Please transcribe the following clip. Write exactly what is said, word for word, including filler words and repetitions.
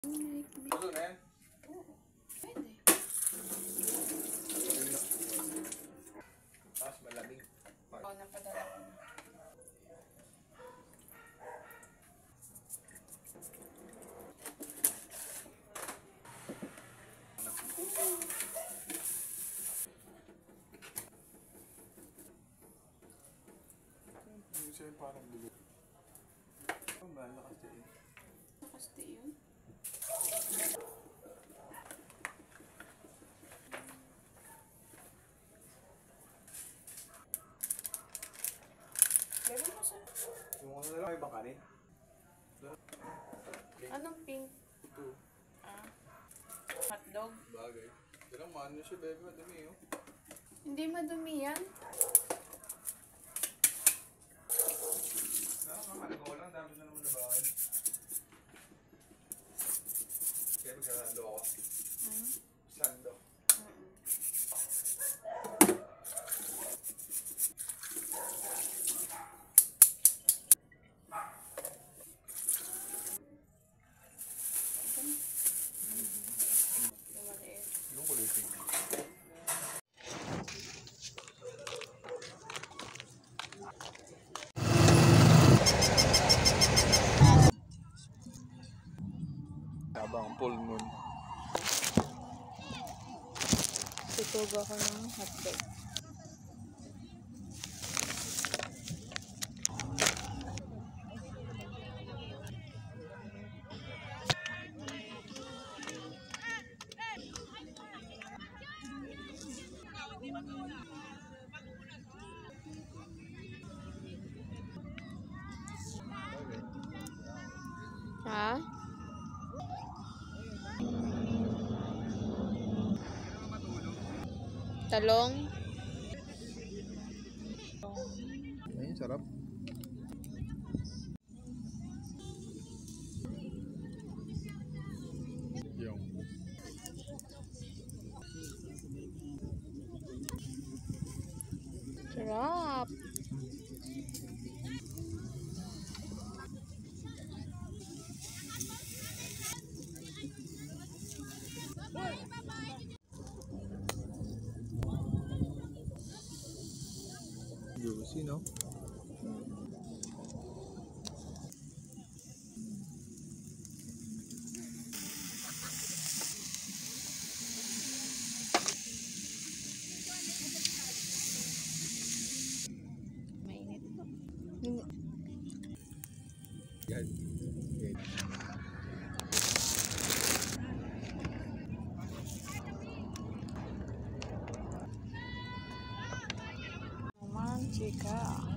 Gusto na yan? Oo. Pwede. Tapos malamig. Oo, napadala ko na. Siya yung parang dulo. Ang ba? Nakasti. Nakasti yun? Gawin mo sa... Yung ano na lang, may bakarin. Anong pink? Ito. Ah. Hotdog? Bagay. Pero maano siya, baby. Madumi yun. Hindi madumi yan. Nakakaligaw lang. Dami na naman na bakal. Kaya magkalando ako. Hmm? Sando. Mm-mm. Yung maliit. Yung kulay pink. Habang full moon. Tutog ako ng hotdog. Ha? Talong? Ayun, sarap. Yung. Sarap. Juicy, no? Mainit. Yan. Yan. Romantika.